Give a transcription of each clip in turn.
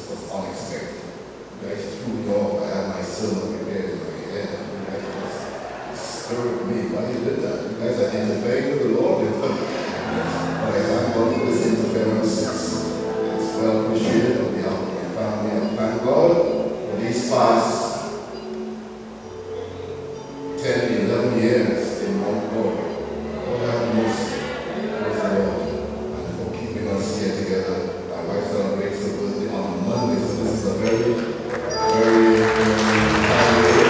was unexpected. You guys threw me off. I had my sermon prepared in my head. You guys just disturbed me. Why you did that? You guys are interfering with the Lord. But I thank God for this interference. It's well appreciated on behalf of my family. I thank God for these past 10, 11 years in Mt.D'Or. Lord have mercy. Praise the Lord. And for keeping us here together. My wife celebrates her birthday on Monday, so this is a very, very fine day.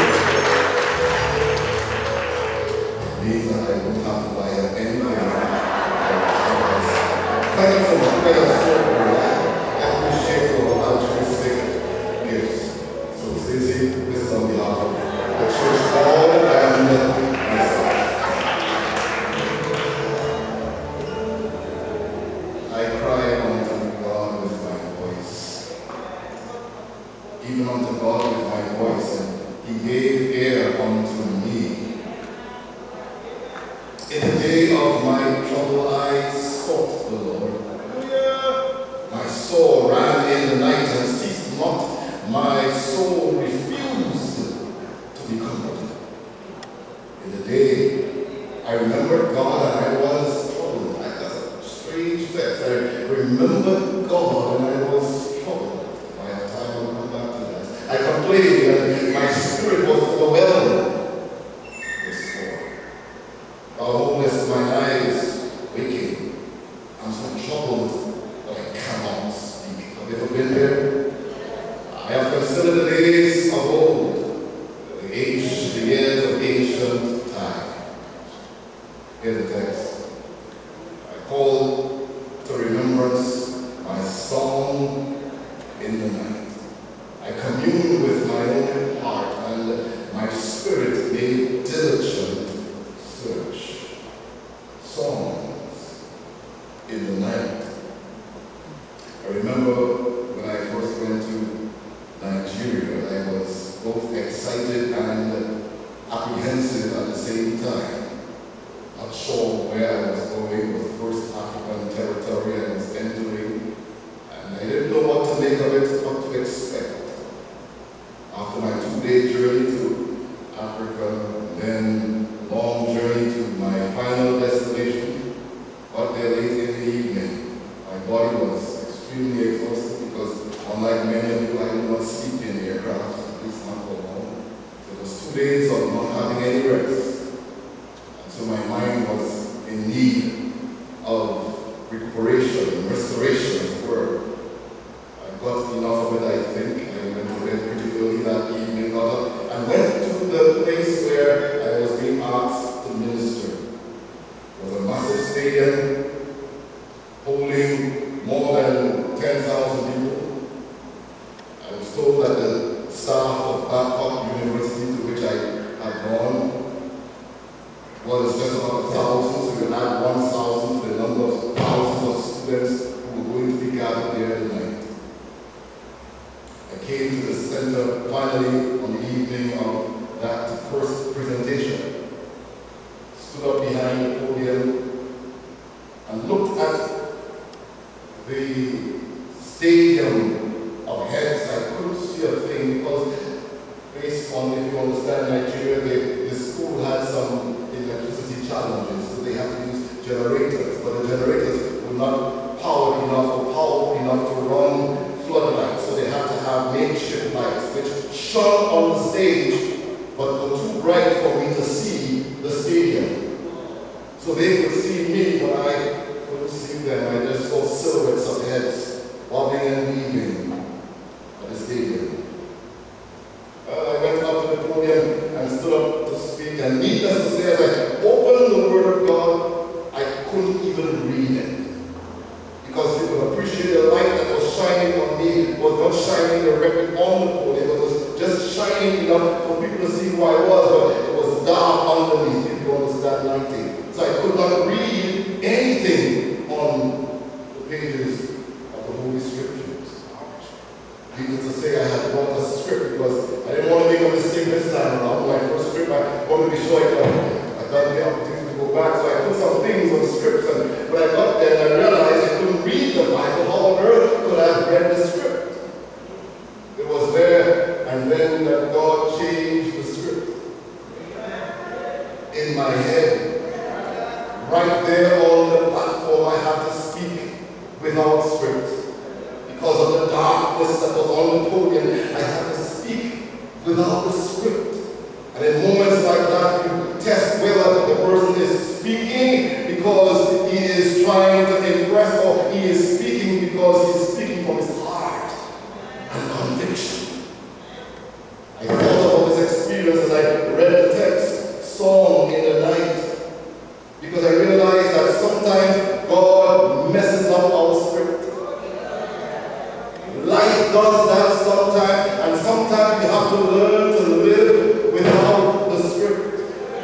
It means that I don't have to buy her anything. Thank you so much. Thank you so much. I appreciate your altruistic gifts. So Stacey, this is on behalf of the church hall and myself. I cry unto God with my voice. Even unto God with my voice, and He gave ear unto me. In the day of my trouble I sought the Lord. My soul ran in the night and ceased not. My soul refused to be comforted. In the day I remembered God and I was troubled. That's a strange text. I remembered God and I was troubled. If I have time, I'll come back to that. I complained and my spirit was overwhelmed. Verse 4. Almost my eyes waking. I'm so troubled that I cannot speak. Have you ever been there? I have considered the days of old, the years of ancient time. Here's the text. I call to remembrance my song in the night. I commune with my own heart, and my spirit made diligent search. Songs in the night. I remember when I first went to Nigeria, I was both excited and apprehensive at the same time. Not sure where I was going. It was the first African territory I was entering, and I didn't know what to make of it, what to expect. After my 2-day journey to Africa, then long journey to my final destination, got there late in the evening. My body was extremely exhausted because, unlike many of you, I did not sleep in the aircraft, at least not for long. So it was 2 days of not having any rest. And so my mind was in need of recuperation and restoration, as it were. I got enough of it, I think. I went to bed pretty early that evening, got up, and went to the place where I was being asked to minister. It was a massive stadium holding more than 10,000 people. I was told that the staff of Mt.D'Or University, to which I had gone, was just about 1,000, so you can add 1,000 to the number of thousands of students who were going to be gathered there tonight. I came to the center finally on the evening of that first presentation, stood up behind the podium and looked at the stadium of heads. I couldn't see a thing because, based on, if you understand Nigeria, the school had some electricity challenges, so they had to use generators, but the generators were not powered enough or powerful enough to run floodlights, so they had to have makeshift lights which shone on the stage but were too bright for me to see the stadium. So they could see me, but I couldn't see them. I just saw silhouettes of heads wobbling and weaving at the stadium. I went up to the podium and stood up to speak, and needless to say, as I opened the Word of God, I couldn't even read it. Because you could appreciate the light that was shining on me was not shining directly on the podium, it was just shining enough for people to see who I was, but it was dark underneath, if you understand lighting. So I could not read anything on the pages of the Holy Scriptures. Needless to say, I had brought a script because I didn't want to make a mistake this time around. My first script, I wanted to be sure I got the opportunity to go back, so I put some things on the scripts, and when I got there and I realized I couldn't read the Bible, how on earth could I have read the script? right there on the platform, I had to speak without script. Because of the darkness that was on the podium, I had to speak without the script. And in moments like that, you test whether the person is speaking because he is trying to impress, or he is speaking because he is speaking from his heart and conviction. I thought about this experience as I read the text, Song in the Night, because I realized that sometimes God messes up our script. Life does that sometimes, and sometimes we have to learn to live without the script.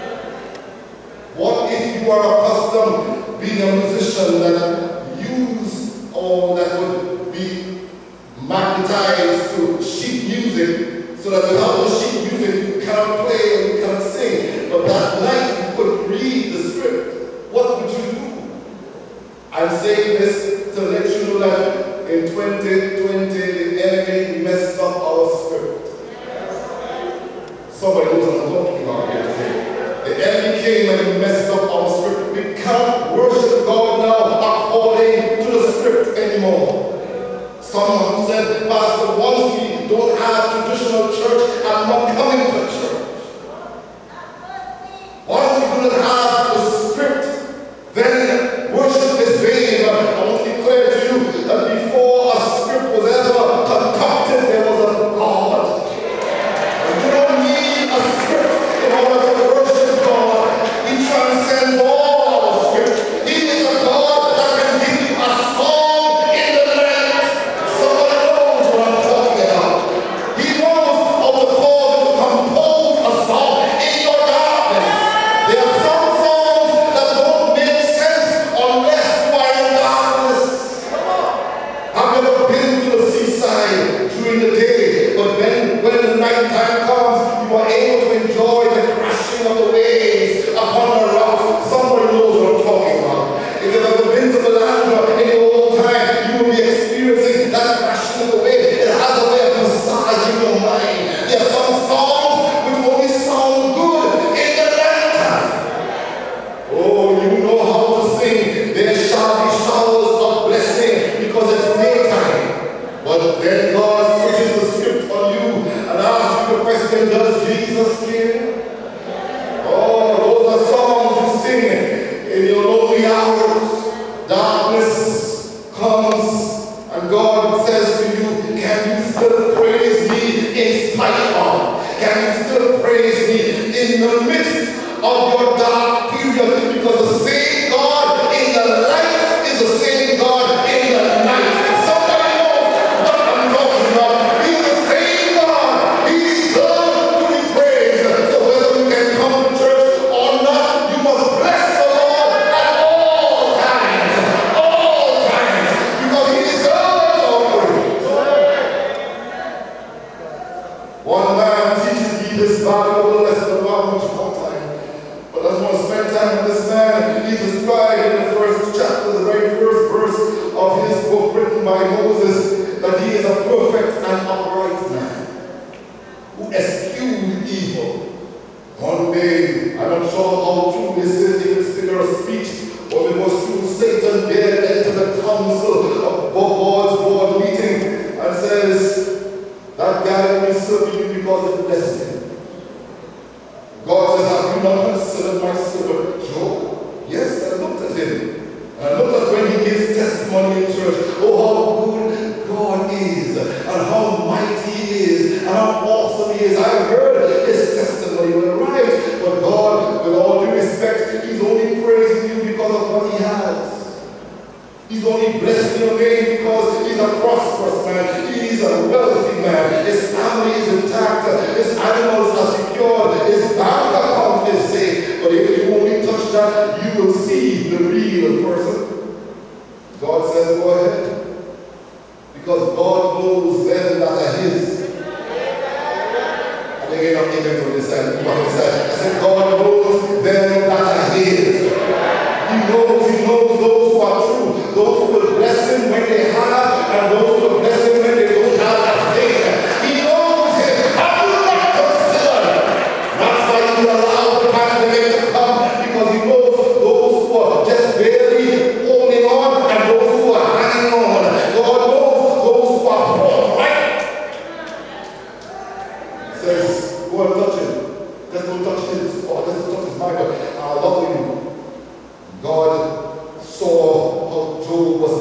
What if you are accustomed being a musician that use or that would be magnetized to sheet music, so that without the sheet music you cannot play or you cannot sing, but that night you could read the script? What would you do? I'm saying this to let you know that in 2020, the enemy messed up our script. Somebody knows what I'm talking about here today. The enemy came and he messed up our script. We can't worship God now according to the script anymore. Someone said, Pastor, once we don't have traditional church, I'm not coming to church. Once we do not have the script, then worship is vain. I want to declare to you that before a script was ever concocted, there was a God. And you don't need a script in order to worship God. He transcends all our script. He is a God that can give you a song in the night. Someone knows what I'm talking about. He knows how to cause you to compose a song in your darkness. There are some songs that don't make sense unless you are in darkness. I've never been to the seaside during the day, but then when the night time comes, you are able to enjoy the crashing of the waves upon the rock. Somebody knows what I'm talking about. If you've ever been to the land in your old time, you will be experiencing that crashing of the waves. It has a way of massaging your mind. There are some songs which only sound good in the night time. Oh, you know how to sing. There shall be showers of blessing because it's daytime. But then God switches the script on you and asks you the question, does Jesus care? Oh, those are songs you sing in your lonely hours. Darkness comes and God says to you, can you still praise me in spite of? Can you still praise me in the midst of your dark period? Because the same God in the light is the same God in the night. Somebody knows what I'm talking about. He's the same God. He deserves to be praised. So whether you can come to church or not, you must bless the Lord at all times. All times. Because he deserves our praise. One man teaches me this valuable lesson about much more time. But I just want to spend time with this man. He described in the first chapter, the very first verse of his book written by Moses, that he is a perfect and upright man who eschewed evil. One day, I'm not sure how true this is, he would figure a speech, or if it was true, Satan dared enter the council of God's board meeting and says, that guy will be serving you because it blessed him. God says, have you not considered my servant Job? Yes, I looked at him. And I looked at when he gives testimony in church. Oh, how good God is, and how mighty he is, and how awesome he is. I heard his testimony when right. But God, with all due respect, he's only praising you because of what he has. He's only blessing your name because he's a prosperous man. He's a wealthy man. His family is intact. His animals are secured. His bank account is safe. But if you only touch that, you will see the real person. God says, go ahead. Because God knows them that are his. I think you're not even to listen. I said, God knows them that are his. He knows those who are true, those who will bless him when they have, and those who will bless him when they don't have a thing. He knows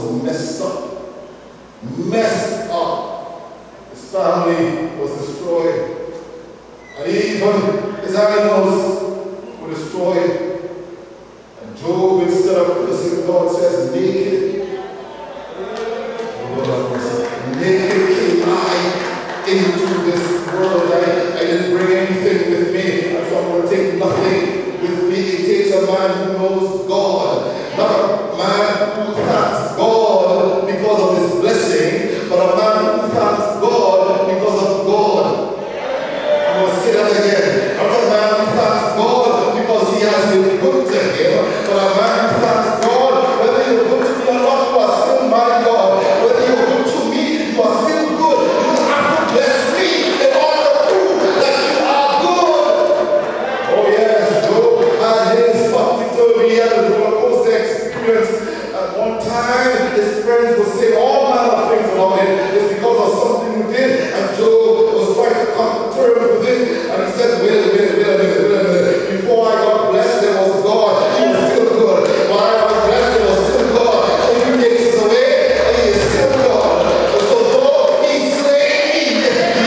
was messed up. Messed up. His family was destroyed. And even his animals were destroyed. And Job, instead of cursing God, says, naked. Naked came I into this world. I didn't bring anything with me. And so I'm going to take nothing with me. It takes a man who knows God. Not a man who thanks God because of his blessing, but a man who thanks God because of God. I'm going to say that again. Not a man who thanks God because he has been good to him, but a man who thanks God, whether you're good to me or not, you are still my God. Whether you're good to me, you are still good. You have to bless me in order to prove that you are good. Oh yes, Job had his topsy-turvy, he had a roller coaster experience. At one time, his friends would say all manner of things about him. It's because of something he did, and Job was trying to come to terms with it. And he said, wait a minute. Before I got blessed, there was God. He was still good. While I was blessed, there was still God. So he takes us away, and he is still God. So though he slay me,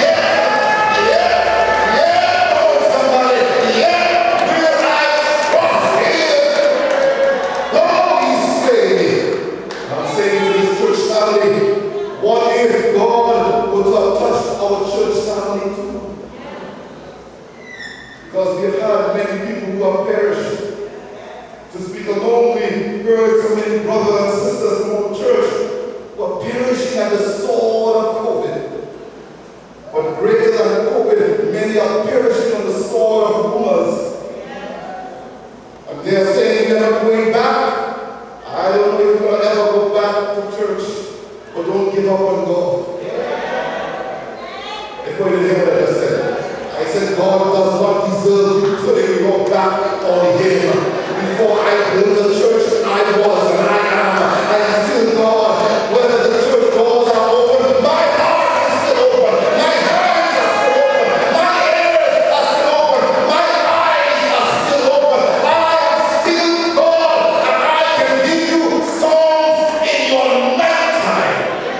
somebody, will I trust him? Though he slay me. I'm saying to this church family, what if God would have touched our church family too? Because we have had many people who have perished. To speak alone, we heard so many brothers and sisters in our church who are perishing at the sword of COVID. But greater than COVID, many are perishing on the sword of rumors. And they are saying they're not going back. I don't know if you're going to ever go back to church, but don't give up on God. If you didn't hear what I just said. I said, God does not deserve you putting your back on him. Before I built the church, I was and I am. I am still God. Whether the church doors are open, my heart is still open. My hands are still open. My ears are still open. My eyes are still open. I am still God. And I can give you songs in your nighttime.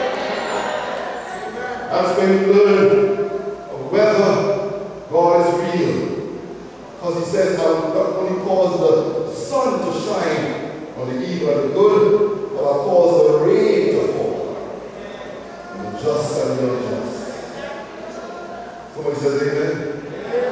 That's when you learn whether God is real. Because he says, I will not only cause the sun to shine on the evil and the good, but I'll cause the rain to fall on the just and the unjust. Somebody says amen?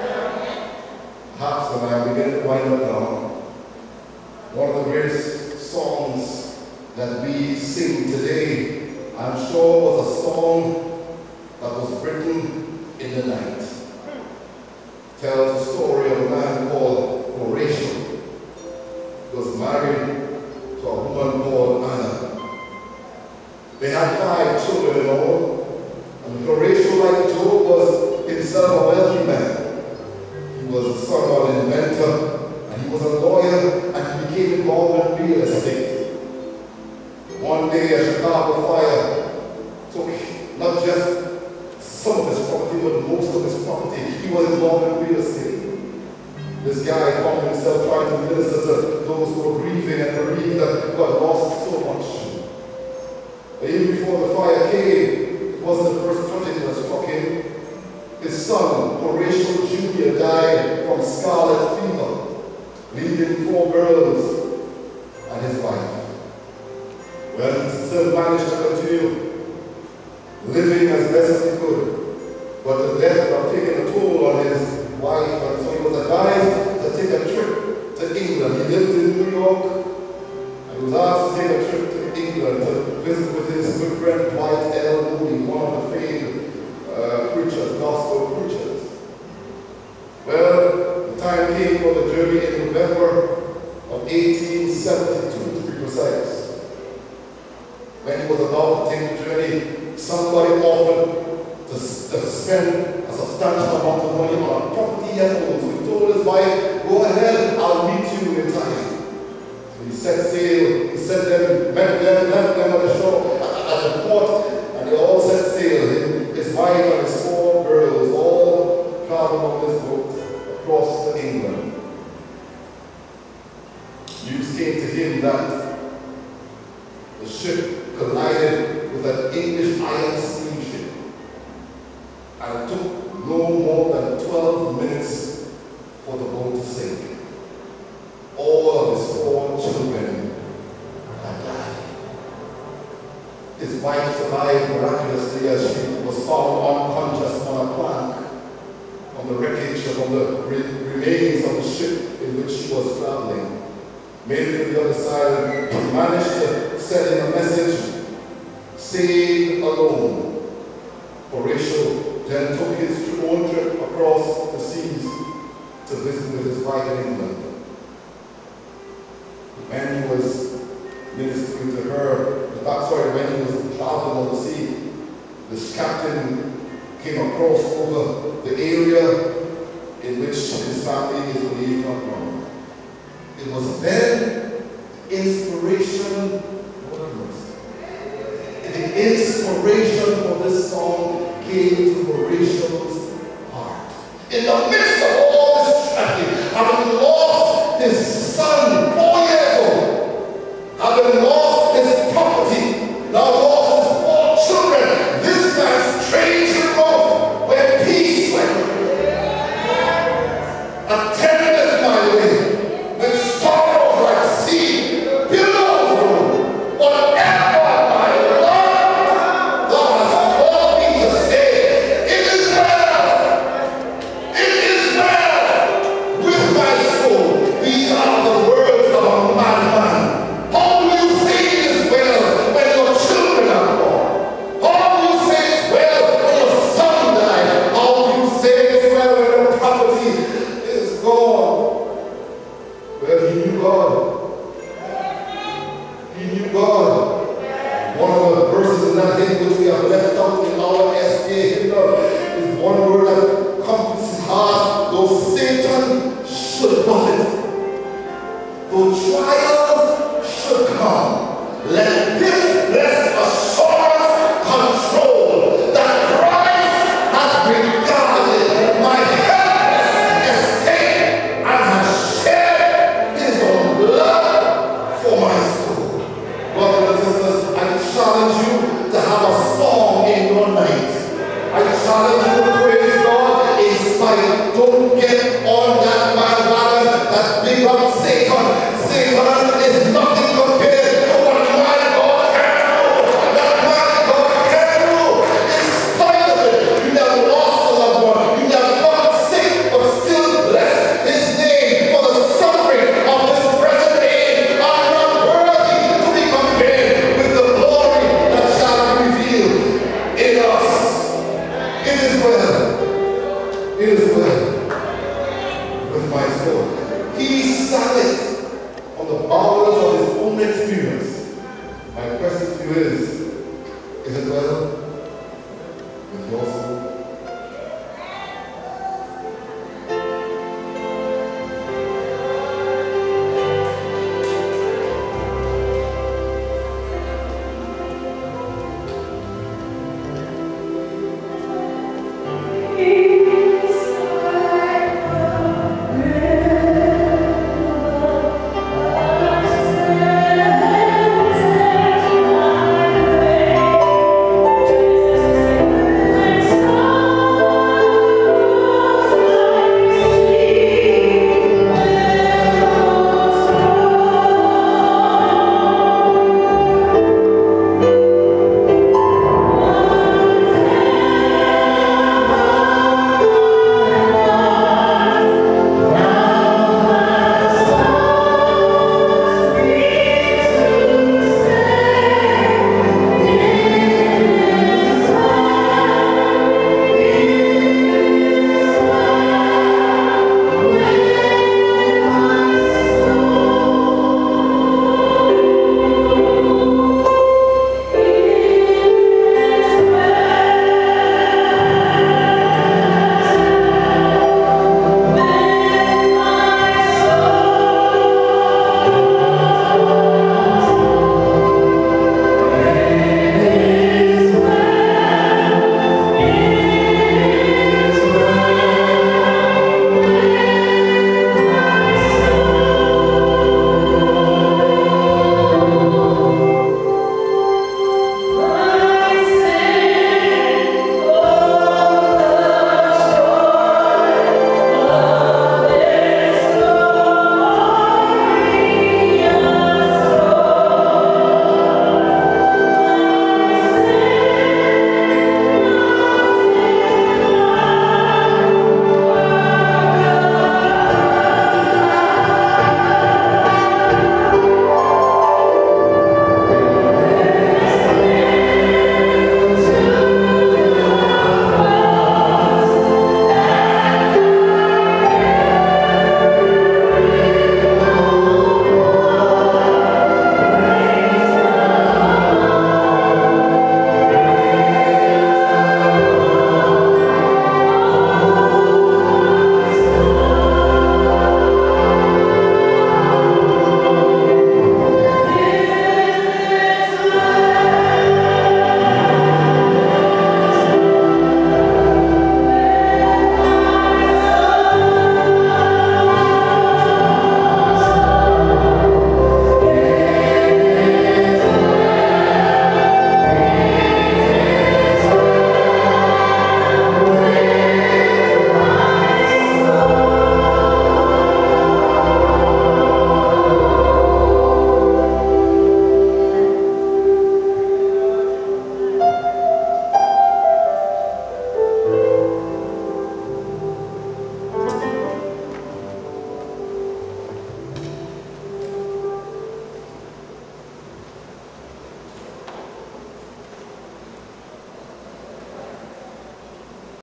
Perhaps when I begin to wind up now, one of the greatest songs that we sing today, I'm sure was a song that was written in the night. Tells the story of a man called Horatio. He was married to a woman called Anna. They had 5 children in all. And Horatio, like Job, was himself a wealthy man. He was the son of an inventor, and he was a lawyer, and he became involved in real estate. One day, a Chicago fire took not just some of his property, but most of his property. He was involved in real estate. This guy found himself trying to minister to those who were grieving and bereaved that who had lost so much. But even before the fire came, it wasn't the first tragedy that struck him. His son, Horatio Jr., died from scarlet fever, leaving 4 girls and his wife. Well, he still managed to continue living as best as he could. But the death had taken a toll on his wife, and so he was advised to take a trip to England. He lived in New York, and he was asked to take a trip to England to visit with his good friend Dwight L. Moody, one of the famed preachers, gospel preachers. Well, the time came for the journey in November of 1872, to be precise. When he was about to take the journey, somebody offered to spend a substantial amount of money on a property he had owned. So he told his wife, go ahead, I'll meet you in time. So he set sail, he met them, left them at the shore, at the port, and they all set sail. His wife and his 4 girls all traveled on this boat across to England. News came to him that the ship collided with an English iron steamship. And it took no more than 12 minutes for the boat to sink. All of his 4 children had died. His wife survived miraculously as she was found unconscious on a plank on the wreckage of the remains of the ship in which she was traveling. Made it to the other side, he managed to send in a message, "Stay alone." Horatio then took his own trip across the seas to visit with his wife in England. When he was ministering to her, when he was traveling on the sea, this captain came across over the area in which his family is believed to have gone. It was then inspiration, the inspiration for this song came to Horatio's heart. In the midst of all this tragedy, having lost his son, 4 years old, having lost his property, now lost his 4 children, this man's strange remote where peace went. Attendeth my way, when sorrows like sea billows roll. Whatever my Lord, thou hast called me to say, it is well with my soul. These are the words of a madman. How do you say it is well when your children are gone? How do you say it's well when your son died? How do you say it's well when your property is gone? Well, he knew God. He knew God. One of the verses in that hymn which we have left out in our SDA hymnal is one word that comforts his heart. Though Satan should buffet, though trials should come, let this blessed assurance control that Christ has regarded my helpless estate and has shed his own blood for my soul. Brothers and sisters, I challenge you to have a song in your night. I challenge you to praise God in spite. Don't get on that bandwagon that big up Satan. Satan is nothing compared to what my God can do. That my God can do. In spite of it, you have lost a loved one. You have gone sick, but still bless his name for the suffering of this present age. Are not worthy to be compared with the glory that shall be revealed in us. It is well. It is well with my soul. He sang it on the bowels of his own experience. My question to you is it well with your soul?